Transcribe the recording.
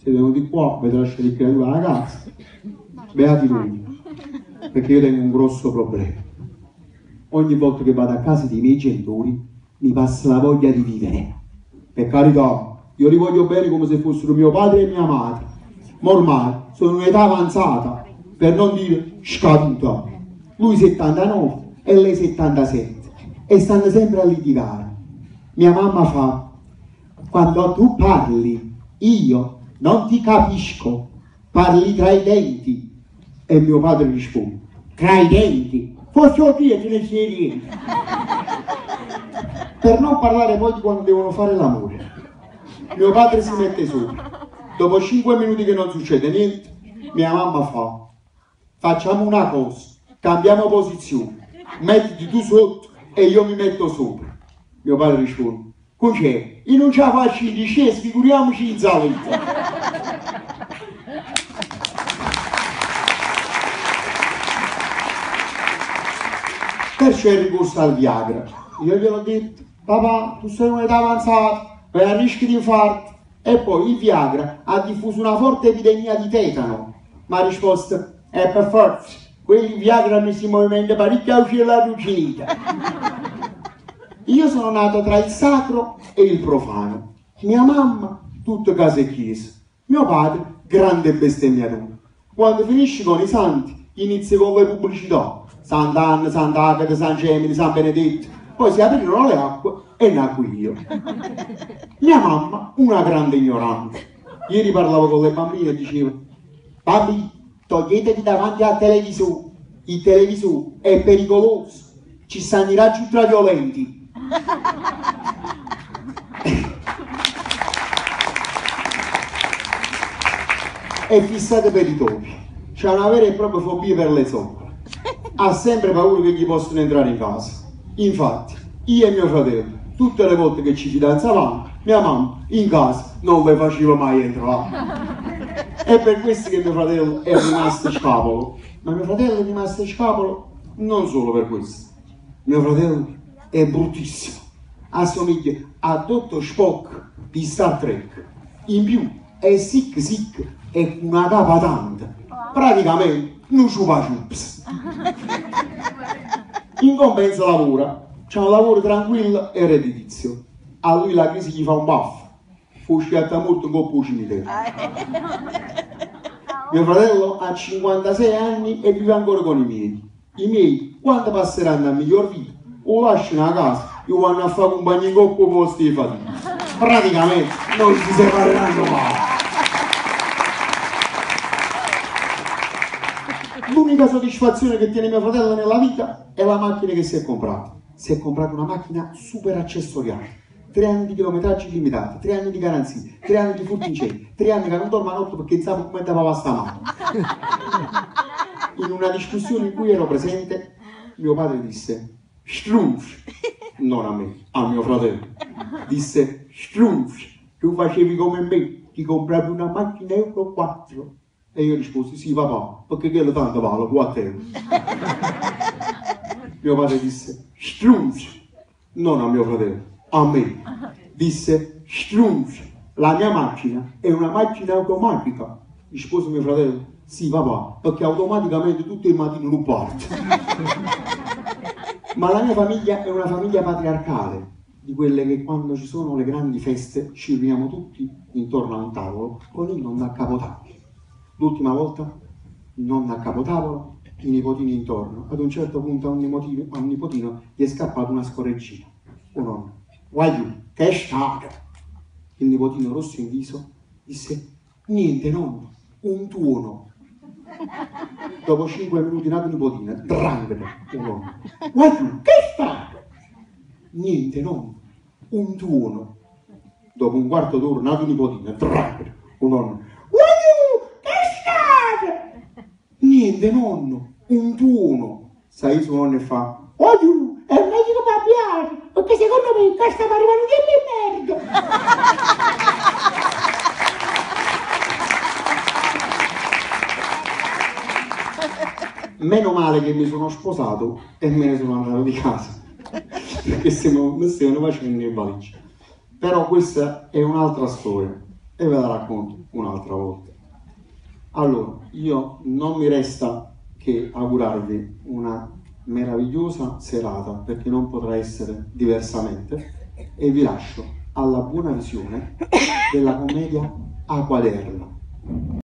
siete venuti qua, avete lasciato il creatura alla casa, beati voi, perché io tengo un grosso problema. Ogni volta che vado a casa dei miei genitori mi passa la voglia di vivere. Per carità, io li voglio bene come se fossero mio padre e mia madre, ma ormai sono in un'età avanzata, per non dire scaduta. Lui 79 e lei 77 e stanno sempre a litigare. Mia mamma fa: quando tu parli io non ti capisco, parli tra i denti. E mio padre risponde: tra i denti? Forse lo dire che ne sia niente. Per non parlare poi di quando devono fare l'amore. Mio padre si mette sopra. Dopo 5 minuti che non succede niente, mia mamma fa: facciamo una cosa, cambiamo posizione, mettiti tu sotto e io mi metto sopra. Mio padre risponde: cos'è? Io non ce la faccio in discesa, figuriamoci in salita. Perciò è ricorso al Viagra. Io gliel'ho detto: papà, tu sei in un'età avanzata, vai a rischio di infarto. E poi il Viagra ha diffuso una forte epidemia di tetano. Ma ha risposto: è per forza, quelli Viagra hanno si movimento parecchio a uscire la ruginita. Io sono nato tra il sacro e il profano. Mia mamma, tutto casa e chiesa. Mio padre, grande bestemmiatore. Quando finisci con i santi, inizi con le pubblicità. Sant'Anna, Sant'Agata, San Gemini, San Benedetto. Poi si aprirono le acque e nacqui io. Mia mamma, una grande ignorante. Ieri parlavo con le bambine e dicevo: papi, toglietevi davanti al televisore. Il televisore è pericoloso. Ci stanno i raggi ultraviolenti. È fissata per i topi. C'ha una vera e propria fobia per le zoppole. Ha sempre paura che gli possano entrare in casa. Infatti, io e mio fratello, tutte le volte che ci fidanzavamo, mia mamma in casa non le faceva mai entrare. È per questo che mio fratello è rimasto scapolo. Ma mio fratello è rimasto scapolo non solo per questo. Mio fratello è bruttissimo. Assomiglia a Dottor Spock di Star Trek. In più è sick e una capa tanta. Praticamente non ciupa ciups. In compenso lavora, c'è un lavoro tranquillo e redditizio. A lui la crisi gli fa un baffo, fu sciatta molto un coppo cimitero. Mio fratello ha 56 anni e vive ancora con i miei. I miei, quando passeranno a miglior vita, o lasciano a casa o vanno a fare un bagno in coppo con Stefano. Praticamente non si separeranno mai. L'unica soddisfazione che tiene mio fratello nella vita è la macchina che si è comprata. Si è comprata una macchina super accessoriale. 3 anni di chilometraggi limitati, 3 anni di garanzie, 3 anni di furti in cielo, 3 anni che non dormo a notte perché sapevo come andava sta mano. In una discussione in cui ero presente, mio padre disse: Strumpf, non a me, a mio fratello. Disse: Strumpf, tu facevi come me, ti compravi una macchina Euro 4. E io risposi: sì papà, perché quello tanto vale 4 euro. Mio padre disse: Strumpf, non a mio fratello, a me. Disse: Strumpf, la mia macchina è una macchina automatica. Rispose mio fratello: sì papà, perché automaticamente tutto il mattino lo parte. Ma la mia famiglia è una famiglia patriarcale, di quelle che quando ci sono le grandi feste ci riuniamo tutti intorno a un tavolo con il nonno a capotavolo. L'ultima volta, il nonno a capotavolo, i nipotini intorno. Ad un certo punto a un nipotino gli è scappata una scorreggina. Oh nonno: guagliù, che è stato? Il nipotino rosso in viso disse: niente nonno, un tuono. Dopo 5 minuti nato nipotina, drangheta, un nonno: guagliù, che è stato? Niente nonno, un tuono. Dopo un quarto d'ora nato nipotina, drangheta, un nonno: niente nonno, un tuono. Sai suo nonno e fa: oddio, è meglio che mi abbiate, perché secondo me qua stiamo arrivando di merda. Meno male che mi sono sposato e me ne sono andato di casa, perché se no mi stavano facendo le valigie. Però questa è un'altra storia. e ve la racconto un'altra volta. Allora, io non mi resta che augurarvi una meravigliosa serata, perché non potrà essere diversamente, e vi lascio alla buona visione della commedia A Quaderno.